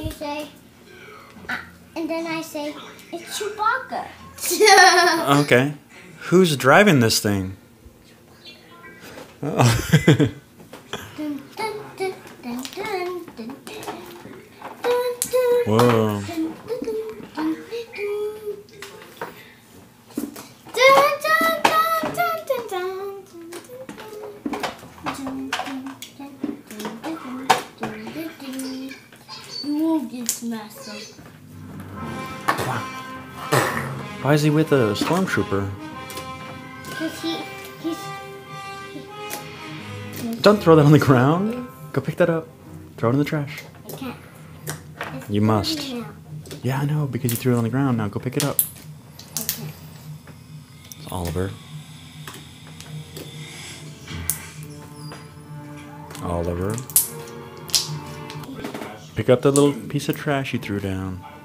you say, and then I say, it's Chewbacca. Okay. Who's driving this thing? Oh. Dun, dun, dun, dun, dun, dun, Whoa. You won't get smashed up. Why is he with a stormtrooper? Because he's Don't throw that on the ground. Go pick that up. Throw it in the trash. I can't. It's You must. dirty now. Yeah, I know, because you threw it on the ground. Now go pick it up. I can't. It's Oliver. Oliver. Pick up the little piece of trash you threw down.